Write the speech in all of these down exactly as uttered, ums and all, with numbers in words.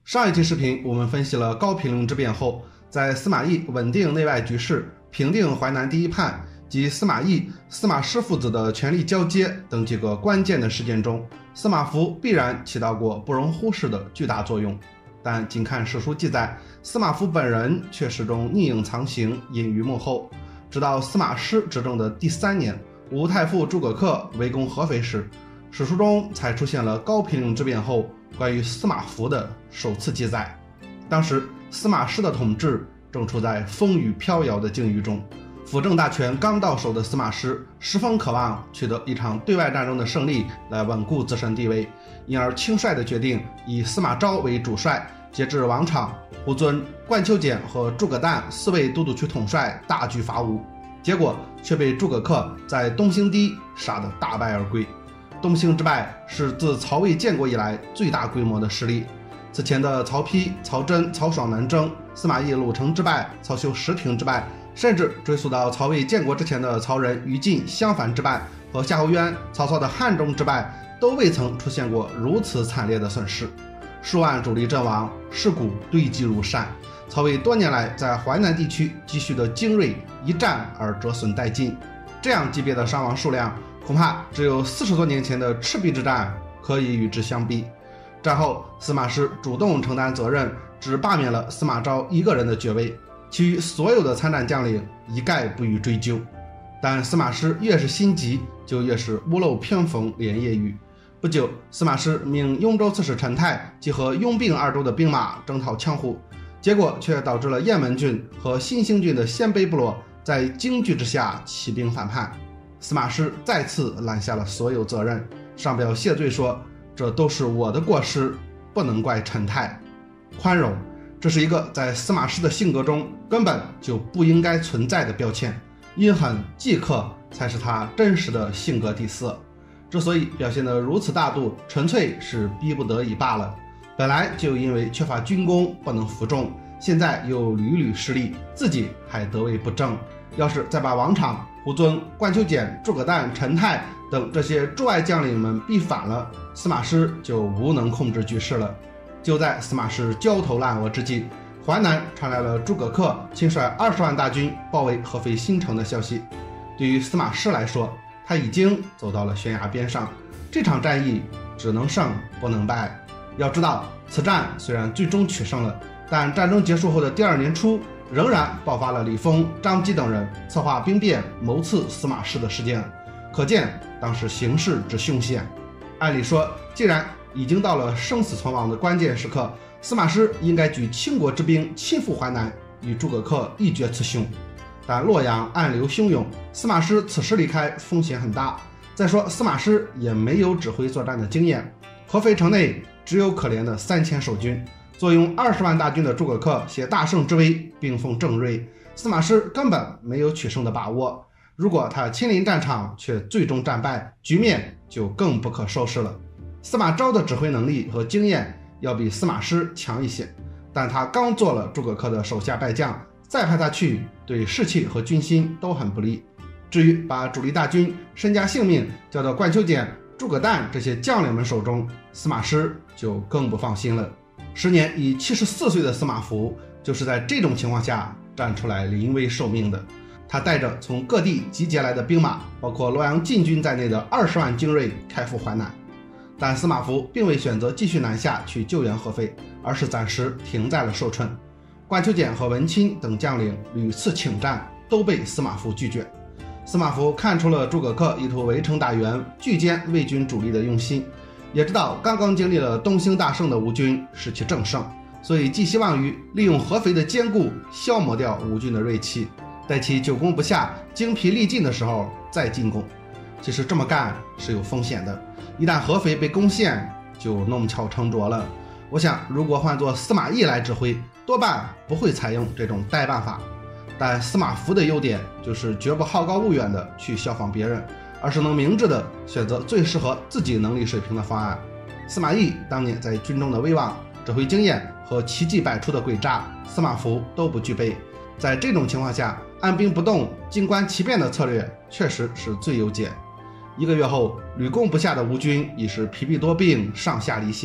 上一期视频我们分析了高平陵之变后，在司马懿稳定内外局势、平定淮南第一叛及司马懿、司马师父子的权力交接等几个关键的事件中，司马孚必然起到过不容忽视的巨大作用。但仅看史书记载，司马孚本人却始终匿影藏形，隐于幕后。直到司马师执政的第三年，吴太傅诸葛恪围攻合肥时，史书中才出现了高平陵之变后关于司马孚的首次记载。当时司马师的统治正处在风雨飘摇的境遇中，辅政大权刚到手的司马师十分渴望取得一场对外战争的胜利来稳固自身地位，因而轻率地决定以司马昭为主帅，节制王昶、胡遵、冠丘俭和诸葛诞四位都督区统帅大举伐吴，结果却被诸葛恪在东兴堤杀得大败而归。东兴之败是自曹魏建国以来最大规模的失利。此前的曹丕、曹真、曹爽南征、司马懿鲁城之败、曹休石亭之败，甚至追溯到曹魏建国之前的曹仁、于禁、襄樊之败和夏侯渊、曹操的汉中之败，都未曾出现过如此惨烈的损失。数万主力阵亡，尸骨堆积如山，曹魏多年来在淮南地区积蓄的精锐一战而折损殆尽。这样级别的伤亡数量，恐怕只有四十多年前的赤壁之战可以与之相比。战后，司马师主动承担责任，只罢免了司马昭一个人的爵位，其余所有的参战将领一概不予追究。但司马师越是心急，就越是屋漏偏逢连夜雨。不久，司马师命雍州刺史陈泰集合雍并二州的兵马征讨羌胡，结果却导致了雁门郡和新兴郡的鲜卑部落在惊惧之下起兵反叛。司马师再次揽下了所有责任，上表谢罪说：“这都是我的过失，不能怪陈泰。”宽容，这是一个在司马师的性格中根本就不应该存在的标签。阴狠忌克才是他真实的性格底色。之所以表现得如此大度，纯粹是逼不得已罢了。本来就因为缺乏军功不能服众，现在又屡屡失利，自己还得位不正。要是再把王昶、胡遵、冠丘俭、诸葛诞、陈泰等这些驻外将领们逼反了，司马师就无能控制局势了。就在司马师焦头烂额之际，淮南传来了诸葛恪亲率二十万大军包围合肥新城的消息。对于司马师来说，他已经走到了悬崖边上，这场战役只能胜不能败。要知道，此战虽然最终取胜了，但战争结束后的第二年初，仍然爆发了李丰、张基等人策划兵变谋刺司马师的事件，可见当时形势之凶险。按理说，既然已经到了生死存亡的关键时刻，司马师应该举倾国之兵亲赴淮南，与诸葛恪一决雌雄。但洛阳暗流汹涌，司马师此时离开风险很大。再说司马师也没有指挥作战的经验，合肥城内只有可怜的三千守军，坐拥二十万大军的诸葛恪携大胜之威兵锋正锐，司马师根本没有取胜的把握。如果他亲临战场却最终战败，局面就更不可收拾了。司马昭的指挥能力和经验要比司马师强一些，但他刚做了诸葛恪的手下败将，再派他去，对士气和军心都很不利。至于把主力大军身家性命交到冠丘俭、诸葛诞这些将领们手中，司马师就更不放心了。时年已七十四岁的司马孚就是在这种情况下站出来临危受命的。他带着从各地集结来的兵马，包括洛阳禁军在内的二十万精锐开赴淮南。但司马孚并未选择继续南下去救援合肥，而是暂时停在了寿春。冠丘俭和文钦等将领屡次请战，都被司马孚拒绝。司马孚看出了诸葛恪意图围城打援、拒歼魏军主力的用心，也知道刚刚经历了东兴大胜的吴军是其正胜，所以寄希望于利用合肥的坚固消磨掉吴军的锐气，待其久攻不下、精疲力尽的时候再进攻。其实这么干是有风险的，一旦合肥被攻陷，就弄巧成拙了。我想如果换作司马懿来指挥，多半不会采用这种呆办法。但司马孚的优点就是绝不好高骛远的去效仿别人，而是能明智的选择最适合自己能力水平的方案。司马懿当年在军中的威望、指挥经验和奇迹百出的诡诈，司马孚都不具备。在这种情况下，按兵不动、静观其变的策略确实是最优解。一个月后，屡攻不下的吴军已是疲弊多病，上下离心。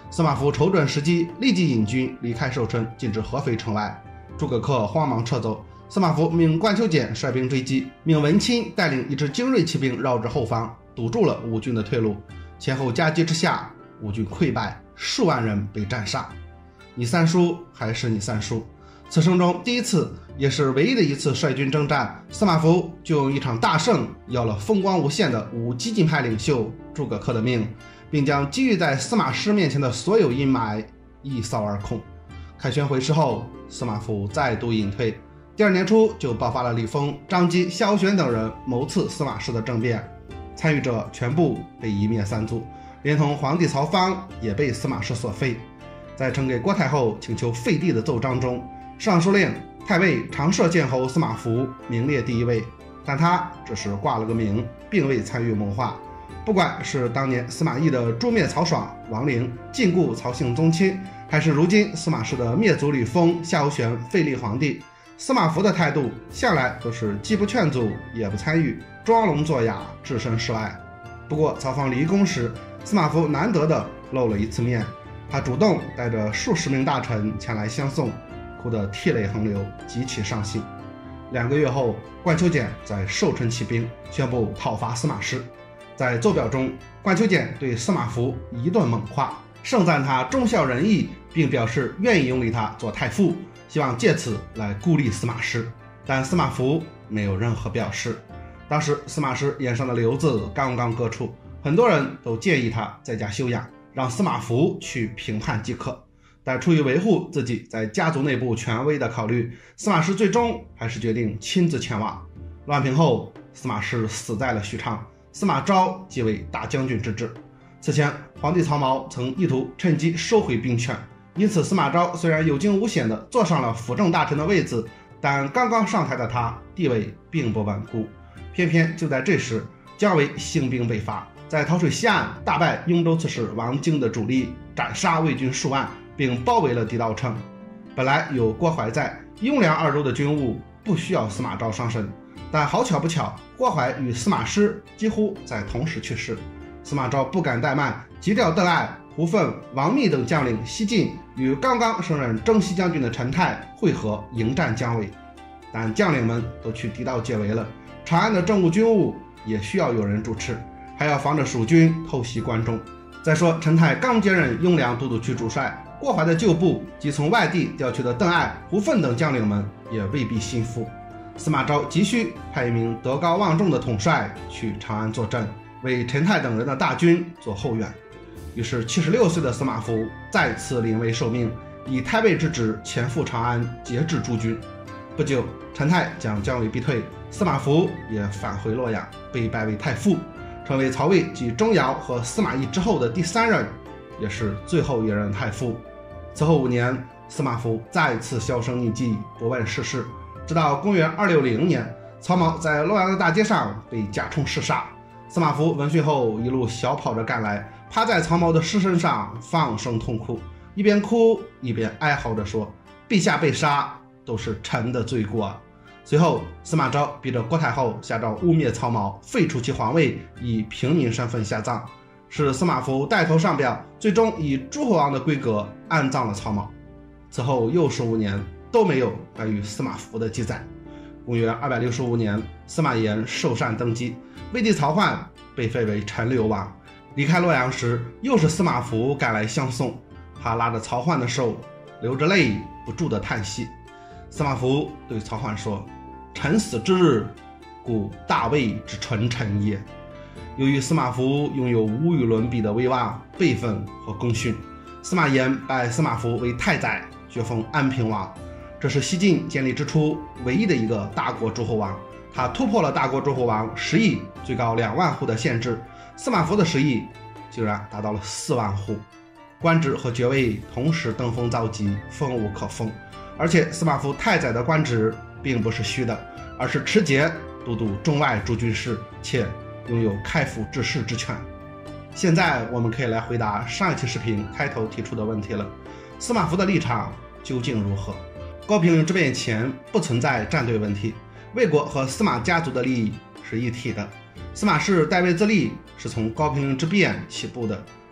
司马孚瞅准时机，立即引军离开寿春，进至合肥城外。诸葛恪慌忙撤走，司马孚命冠丘俭率兵追击，命文钦带领一支精锐骑兵绕至后方，堵住了吴军的退路。前后夹击之下，吴军溃败，数万人被战杀。你三叔还是你三叔。此生中第一次也是唯一的一次率军征战，司马孚就用一场大胜要了风光无限的吴激进派领袖诸葛恪的命，并将积郁在司马师面前的所有阴霾一扫而空。凯旋回师后，司马孚再度隐退。第二年初就爆发了李丰、张基、萧玄等人谋刺司马师的政变，参与者全部被一灭三族，连同皇帝曹芳也被司马师所废。在呈给郭太后请求废帝的奏章中，尚书令太尉长社建侯司马孚名列第一位，但他只是挂了个名，并未参与谋划。不管是当年司马懿的诛灭曹爽、王陵、禁锢曹姓宗亲，还是如今司马氏的灭族吕封、夏侯玄废立皇帝，司马孚的态度向来都是既不劝阻也不参与，装聋作哑，置身事外。不过曹芳离宫时，司马孚难得的露了一次面，他主动带着数十名大臣前来相送，哭得涕泪横流，极其伤心。两个月后，冠丘俭在寿春起兵，宣布讨伐司马师。在奏表中，冠丘俭对司马孚一顿猛夸，盛赞他忠孝仁义，并表示愿意拥立他做太傅，希望借此来孤立司马师。但司马孚没有任何表示。当时司马师眼上的瘤子刚刚割出，很多人都建议他在家休养，让司马孚去平叛即可。但出于维护自己在家族内部权威的考虑，司马师最终还是决定亲自前往。乱平后，司马师死在了许昌，司马昭即为大将军之职。此前皇帝曹髦曾意图趁机收回兵权，因此司马昭虽然有惊无险地坐上了辅政大臣的位子，但刚刚上台的他地位并不稳固。偏偏就在这时，姜维兴兵北伐，在洮水西岸大败雍州刺史王经的主力，斩杀魏军数万，并包围了狄道城。本来有郭淮在，雍凉二州的军务不需要司马昭上身，但好巧不巧，郭淮与司马师几乎在同时去世。司马昭不敢怠慢，急调邓艾、胡奋、王密等将领西进，与刚刚升任征西将军的陈泰会合，迎战姜维。但将领们都去狄道解围了，长安的政务军务也需要有人主持，还要防着蜀军偷袭关中。再说陈泰刚接任雍凉都督区主帅，郭淮的旧部及从外地调去的邓艾、胡奋等将领们也未必心服。司马昭急需派一名德高望重的统帅去长安坐镇，为陈泰等人的大军做后援。于是七十六岁的司马孚再次临危受命，以太尉之职前赴长安节制诸军。不久，陈泰将姜维逼退，司马孚也返回洛阳，被拜为太傅，成为曹魏继钟繇和司马懿之后的第三任，也是最后一任太傅。此后五年，司马孚再次销声匿迹，不问世事。直到公元二六零年，曹髦在洛阳的大街上被贾充弑杀。司马孚闻讯后，一路小跑着赶来，趴在曹髦的尸身上放声痛哭，一边哭一边哀嚎着说：“陛下被杀，都是臣的罪过。”随后，司马昭逼着郭太后下诏污蔑曹髦，废除其皇位，以平民身份下葬，是司马孚带头上表，最终以诸侯王的规格安葬了曹髦。此后又是五年，都没有关于司马孚的记载。公元二百六十五年，司马炎受禅登基，魏帝曹奂被废为陈留王。离开洛阳时，又是司马孚赶来相送，他拉着曹奂的手，流着泪不住地叹息。司马孚对曹奂说：“臣死之日，故大魏之纯臣也。”由于司马孚拥有无与伦比的威望、辈分和功勋，司马炎拜司马孚为太宰，爵封安平王。这是西晋建立之初唯一的一个大国诸侯王，他突破了大国诸侯王十亿最高两万户的限制，司马孚的十亿竟然达到了四万户，官职和爵位同时登峰造极，封无可封。而且司马孚太宰的官职并不是虚的，而是持节都督中外诸军事，且拥有开府治世之权。现在我们可以来回答上一期视频开头提出的问题了：司马孚的立场究竟如何？高平陵之变前不存在战队问题，魏国和司马家族的利益是一体的。司马氏代位自立是从高平陵之变起步的，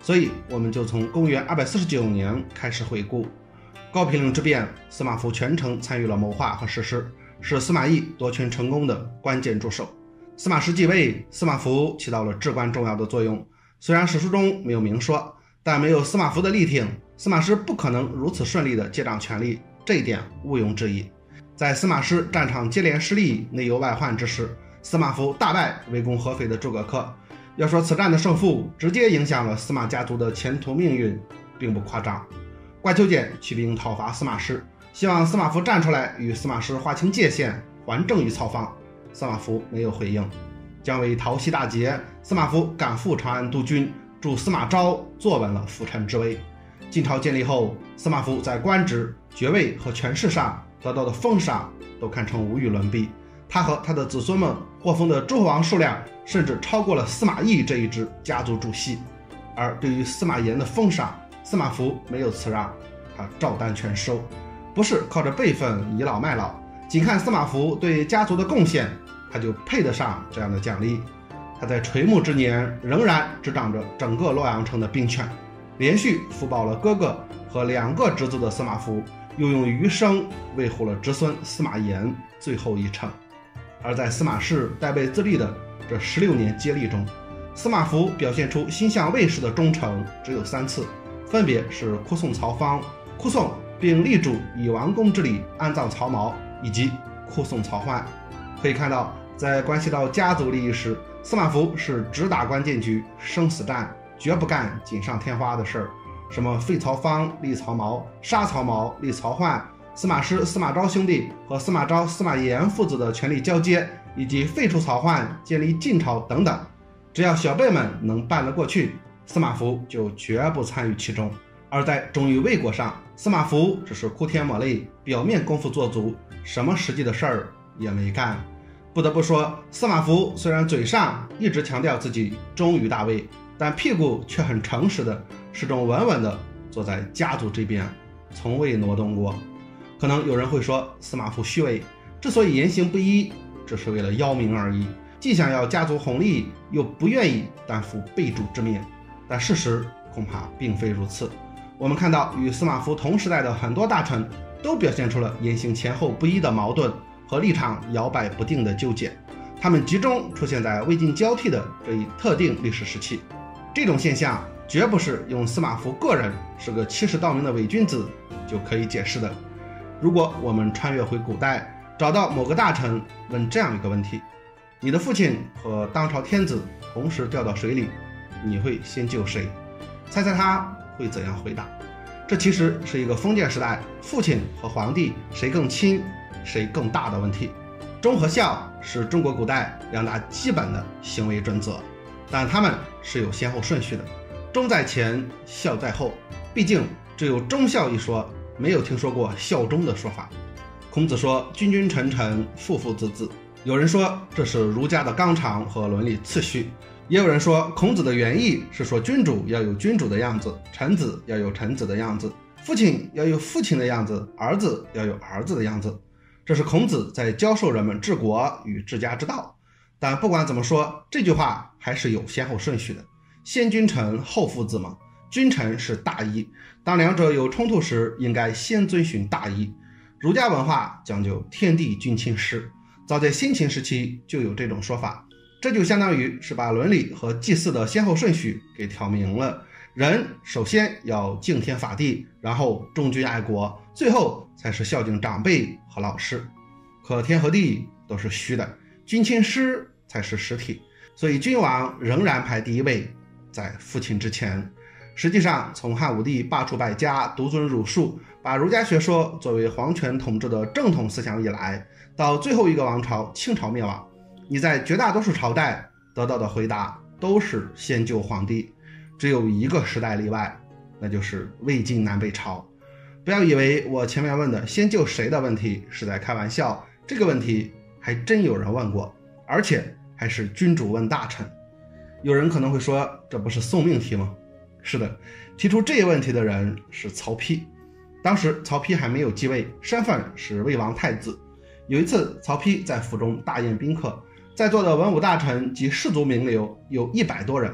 所以我们就从公元二百四十九年开始回顾。高平陵之变，司马孚全程参与了谋划和实施，是司马懿夺权成功的关键助手。司马师继位，司马孚起到了至关重要的作用。虽然史书中没有明说，但没有司马孚的力挺，司马师不可能如此顺利地接掌权力，这一点毋庸置疑。在司马师战场接连失利、内忧外患之时，司马孚大败围攻合肥的诸葛恪。要说此战的胜负直接影响了司马家族的前途命运，并不夸张。怪丘俭起兵讨伐司马师，希望司马孚站出来与司马师划清界限，还政于曹芳。司马孚没有回应。姜维讨西大捷，司马孚赶赴长安督军，助司马昭坐稳了辅臣之位。晋朝建立后，司马孚在官职、爵位和权势上得到的封赏都堪称无与伦比。他和他的子孙们获封的诸侯王数量甚至超过了司马懿这一支家族主系。而对于司马炎的封赏，司马孚没有辞让，他照单全收，不是靠着辈分倚老卖老，仅看司马孚对家族的贡献，他就配得上这样的奖励。他在垂暮之年仍然执掌着整个洛阳城的兵权，连续辅保了哥哥和两个侄子的司马孚，又用余生维护了侄孙司马炎最后一程。而在司马氏代辈自立的这十六年接力中，司马孚表现出心向魏氏的忠诚只有三次，分别是哭送曹芳、哭送并力主以王公之礼安葬曹髦，以及哭送曹奂。可以看到，在关系到家族利益时，司马孚是只打关键局、生死战，绝不干锦上添花的事儿。什么废曹芳、立曹髦、杀曹髦、立曹奂，司马师、司马昭兄弟和司马昭、司马炎父子的权力交接，以及废除曹奂、建立晋朝等等，只要小辈们能办得过去，司马孚就绝不参与其中。而在忠于魏国上，司马孚只是哭天抹泪，表面功夫做足，什么实际的事儿也没干。不得不说，司马孚虽然嘴上一直强调自己忠于大魏，但屁股却很诚实的，始终稳稳的坐在家族这边，从未挪动过。可能有人会说，司马孚虚伪，之所以言行不一，只是为了邀名而已，既想要家族红利，又不愿意担负背主之命。但事实恐怕并非如此。我们看到，与司马孚同时代的很多大臣都表现出了言行前后不一的矛盾和立场摇摆不定的纠结，他们集中出现在魏晋交替的这一特定历史时期。这种现象绝不是用司马孚个人是个欺世盗名的伪君子就可以解释的。如果我们穿越回古代，找到某个大臣问这样一个问题：你的父亲和当朝天子同时掉到水里，你会先救谁？猜猜他会怎样回答？这其实是一个封建时代父亲和皇帝谁更亲谁更大的问题。忠和孝是中国古代两大基本的行为准则，但他们是有先后顺序的，忠在前，孝在后。毕竟只有忠孝一说，没有听说过孝忠的说法。孔子说君君臣臣父父子子，有人说这是儒家的纲常和伦理次序，也有人说孔子的原意是说君主要有君主的样子，臣子要有臣子的样子，父亲要有父亲的样子，儿子要有儿子的样子。这是孔子在教授人们治国与治家之道。但不管怎么说，这句话还是有先后顺序的，先君臣后父子嘛。君臣是大义，当两者有冲突时，应该先遵循大义。儒家文化讲究天地君亲师，早在先秦时期就有这种说法，这就相当于是把伦理和祭祀的先后顺序给挑明了。人首先要敬天法地，然后忠君爱国，最后才是孝敬长辈和老师。可天和地都是虚的，君亲师才是实体，所以君王仍然排第一位，在父亲之前。实际上，从汉武帝罢黜百家，独尊儒术，把儒家学说作为皇权统治的正统思想以来，到最后一个王朝清朝灭亡，你在绝大多数朝代得到的回答都是先救皇帝，只有一个时代例外，那就是魏晋南北朝。不要以为我前面问的先救谁的问题是在开玩笑，这个问题还真有人问过，而且还是君主问大臣。有人可能会说，这不是送命题吗？是的，提出这一问题的人是曹丕。当时曹丕还没有继位，身份是魏王太子。有一次，曹丕在府中大宴宾客，在座的文武大臣及士族名流有一百多人。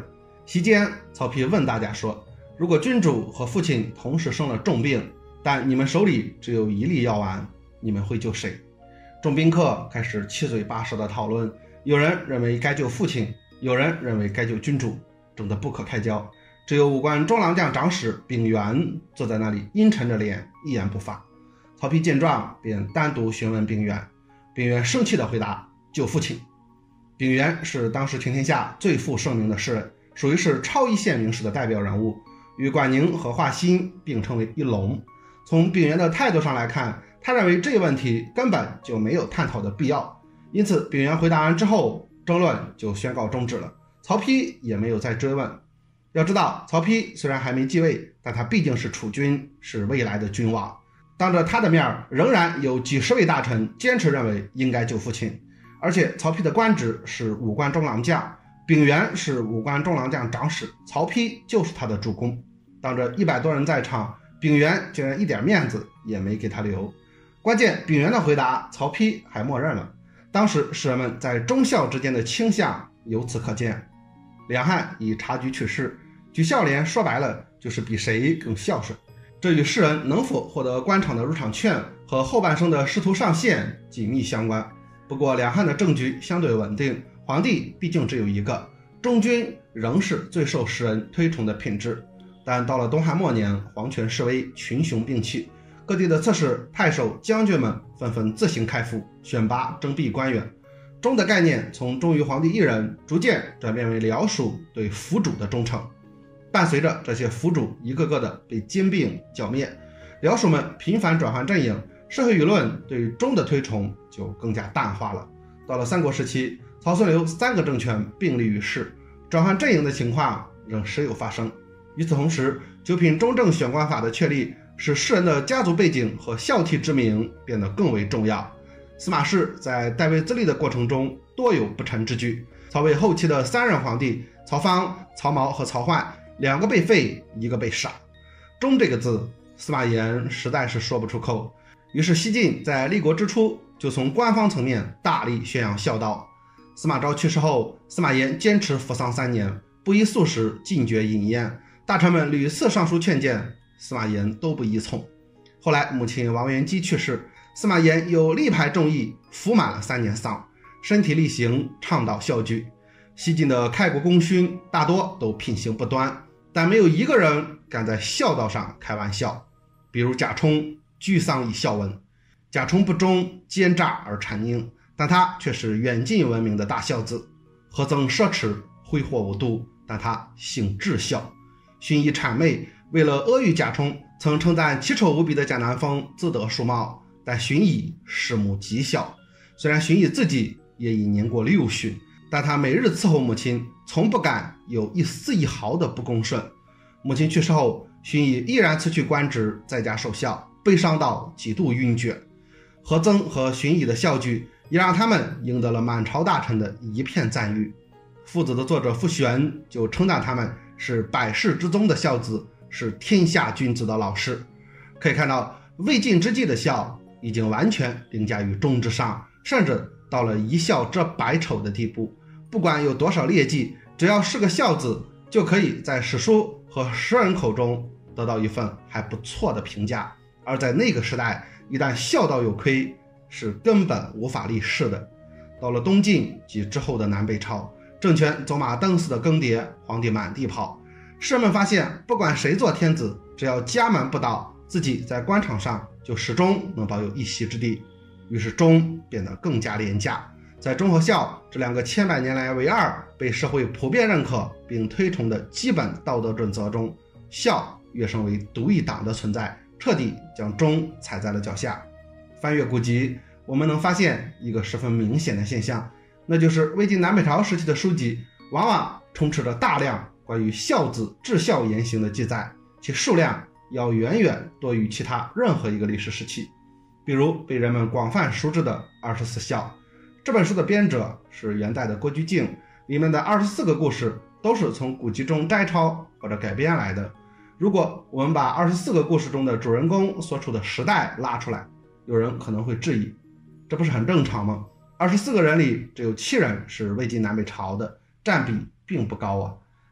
席间，曹丕问大家说，如果君主和父亲同时生了重病，但你们手里只有一粒药丸，你们会救谁？众宾客开始七嘴八舌的讨论，有人认为该救父亲，有人认为该救君主，争得不可开交。只有武官中郎将长史秉元坐在那里阴沉着脸，一言不发。曹丕见状，便单独询问秉元。秉元生气地回答，救父亲。秉元是当时全天下最负盛名的诗人，属于是超一线名士的代表人物，与管宁和华歆并称为一龙。从秉元的态度上来看，他认为这个问题根本就没有探讨的必要，因此秉元回答完之后，争论就宣告终止了。曹丕也没有再追问。要知道，曹丕虽然还没继位，但他毕竟是储君，是未来的君王。当着他的面，仍然有几十位大臣坚持认为应该救父亲。而且曹丕的官职是武官中郎将，秉元是武官中郎将长史，曹丕就是他的主公。当着一百多人在场，秉元竟然一点面子也没给他留。关键秉元的回答，曹丕还默认了。当时士人们在忠孝之间的倾向由此可见。两汉以察举取士，举孝廉说白了就是比谁更孝顺，这与士人能否获得官场的入场券和后半生的仕途上限紧密相关。不过两汉的政局相对稳定，皇帝毕竟只有一个，忠君仍是最受士人推崇的品质。但到了东汉末年，皇权式微，群雄并起，各地的刺史、太守、将军们纷纷自行开府，选拔征辟官员。忠的概念从忠于皇帝一人，逐渐转变为僚属对府主的忠诚。伴随着这些府主一个个的被兼并剿灭，僚属们频繁转换阵营，社会舆论对忠的推崇就更加淡化了。到了三国时期，曹孙刘三个政权并立于世，转换阵营的情况仍时有发生。与此同时，九品中正选官法的确立，使士人的家族背景和孝悌之名变得更为重要。司马氏在代位自立的过程中多有不臣之举，曹魏后期的三任皇帝曹芳、曹髦和曹奂，两个被废，一个被杀。忠这个字，司马炎实在是说不出口。于是西晋在立国之初就从官方层面大力宣扬孝道。司马昭去世后，司马炎坚持服丧三年，不宜素食，禁绝饮宴。大臣们屡次上书劝谏，司马炎都不依从。后来母亲王元姬去世，司马炎又力排众议，服满了三年丧，身体力行，倡导孝举。西晋的开国功勋大多都品行不端，但没有一个人敢在孝道上开玩笑。比如贾充居丧以孝文，贾充不忠，奸诈而谄佞，但他却是远近闻名的大孝子。何曾奢侈，挥霍无度，但他性至孝。荀彧谄媚，为了阿谀贾充，曾称赞奇丑无比的贾南风自得殊貌，但荀彧视母极孝。虽然荀彧自己也已年过六旬，但他每日伺候母亲，从不敢有一丝一毫的不恭顺。母亲去世后，荀彧依然辞去官职，在家守孝，悲伤到几度晕厥。何曾和荀彧的孝举也让他们赢得了满朝大臣的一片赞誉。父子的作者傅玄就称赞他们是百世之宗的孝子，是天下君子的老师。可以看到，魏晋之际的孝已经完全凌驾于忠之上，甚至到了一孝遮百丑的地步。不管有多少劣迹，只要是个孝子，就可以在史书和诗人口中得到一份还不错的评价。而在那个时代，一旦孝道有亏，是根本无法立世的。到了东晋及之后的南北朝，政权走马灯似的更迭，皇帝满地跑。士人们发现，不管谁做天子，只要家门不倒，自己在官场上就始终能保有一席之地。于是忠变得更加廉价。在忠和孝这两个千百年来为二，被社会普遍认可并推崇的基本道德准则中，孝跃升为独一档的存在，彻底将忠踩在了脚下。翻阅古籍，我们能发现一个十分明显的现象，那就是魏晋南北朝时期的书籍往往充斥着大量关于孝子治孝言行的记载，其数量要远远多于其他任何一个历史时期。比如被人们广泛熟知的《二十四孝》，这本书的编者是元代的郭居敬，里面的二十四个故事都是从古籍中摘抄或者改编来的。如果我们把二十四个故事中的主人公所处的时代拉出来，有人可能会质疑，这不是很正常吗？二十四个人里只有七人是魏晋南北朝的，占比并不高啊。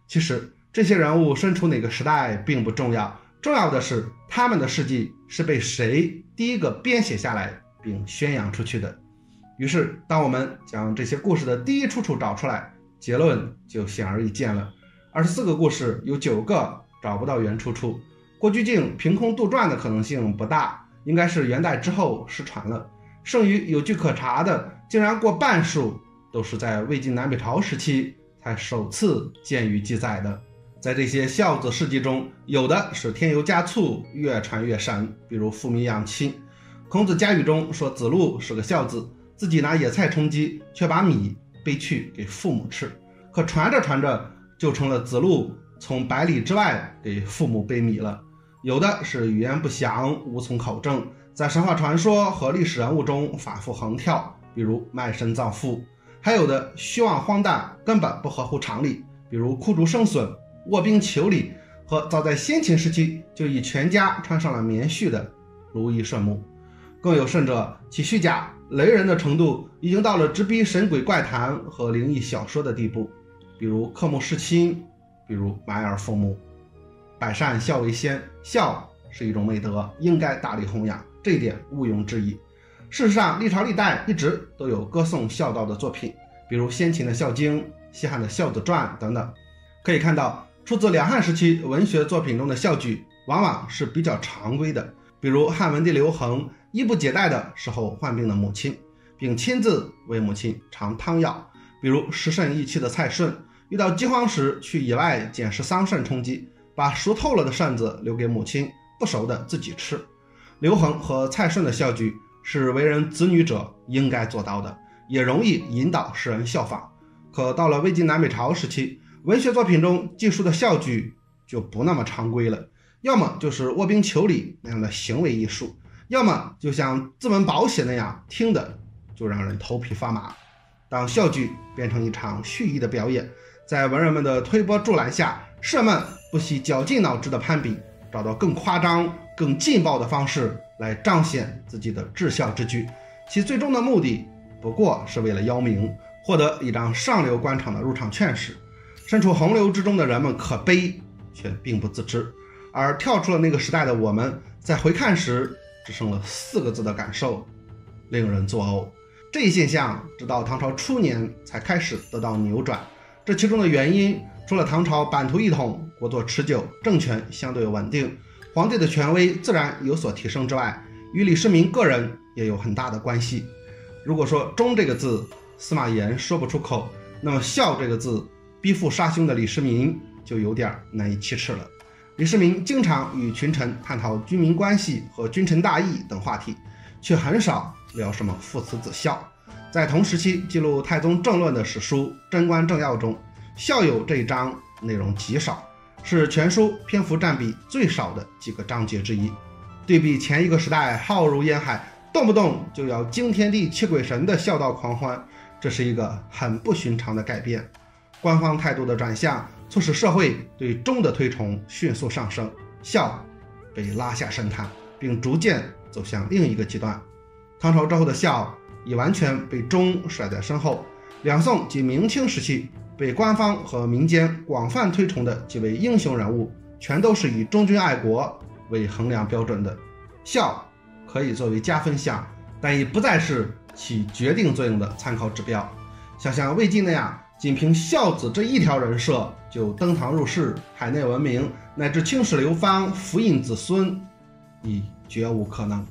其实这些人物身处哪个时代并不重要，重要的是他们的事迹是被谁第一个编写下来并宣扬出去的。于是当我们将这些故事的第一出处找出来，结论就显而易见了。二十四个故事有九个找不到原出处，郭居敬凭空杜撰的可能性不大，应该是元代之后失传了。剩余有据可查的竟然过半数都是在魏晋南北朝时期才首次见于记载的。在这些孝子事迹中，有的是添油加醋，越传越神，比如父迷养亲。孔子家语中说子路是个孝子，自己拿野菜充饥，却把米背去给父母吃。可传着传着就成了子路从百里之外给父母背米了。有的是语言不详，无从考证，在神话传说和历史人物中反复横跳，比如卖身葬父。还有的虚妄荒诞，根本不合乎常理，比如枯竹生笋、卧冰求鲤和早在先秦时期就以全家穿上了棉絮的如意顺目。更有甚者，其虚假雷人的程度已经到了直逼神鬼怪谈和灵异小说的地步，比如克木弑亲，比如埋儿父母。百善孝为先，孝是一种美德，应该大力弘扬，这一点毋庸置疑。事实上，历朝历代一直都有歌颂孝道的作品，比如先秦的《孝经》、西汉的《孝子传》等等。可以看到，出自两汉时期文学作品中的孝句往往是比较常规的，比如汉文帝刘恒衣不解带的时候患病的母亲，并亲自为母亲尝汤药；比如食肾益气的蔡顺遇到饥荒时去野外捡食桑葚充饥，把熟透了的扇子留给母亲，不熟的自己吃。刘恒和蔡顺的孝句是为人子女者应该做到的，也容易引导世人效仿。可到了魏晋南北朝时期，文学作品中记述的孝句就不那么常规了，要么就是卧冰求鲤那样的行为艺术，要么就像字文宝写那样，听的就让人头皮发麻。当孝句变成一场蓄意的表演，在文人们的推波助澜下，士人们不惜绞尽脑汁的攀比，找到更夸张更劲爆的方式来彰显自己的至孝之举，其最终的目的不过是为了邀名，获得一张上流官场的入场券时。身处洪流之中的人们可悲，却并不自知，而跳出了那个时代的我们，在回看时只剩了四个字的感受：令人作呕。这一现象直到唐朝初年才开始得到扭转，这其中的原因除了唐朝版图一统，国祚持久，政权相对稳定，皇帝的权威自然有所提升之外，与李世民个人也有很大的关系。如果说忠这个字司马炎说不出口，那么孝这个字逼父杀兄的李世民就有点难以启齿了。李世民经常与群臣探讨军民关系和君臣大义等话题，却很少聊什么父慈子孝。在同时期记录太宗政论的史书《贞观政要》中，孝友这一章内容极少，是全书篇幅占比最少的几个章节之一。对比前一个时代浩如烟海，动不动就要惊天地泣鬼神的孝道狂欢，这是一个很不寻常的改变。官方态度的转向，促使社会对忠的推崇迅速上升，孝被拉下神坛，并逐渐走向另一个极端。唐朝之后的孝已完全被忠甩在身后，两宋及明清时期被官方和民间广泛推崇的几位英雄人物，全都是以忠君爱国为衡量标准的。孝可以作为加分项，但已不再是起决定作用的参考指标。想像魏晋那样仅凭孝子这一条人设就登堂入室、海内闻名，乃至青史流芳、福荫子孙，已绝无可能。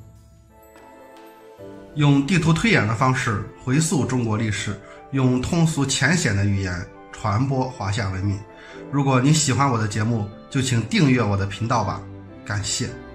用地图推演的方式回溯中国历史，用通俗浅显的语言传播华夏文明。如果你喜欢我的节目，就请订阅我的频道吧，感谢。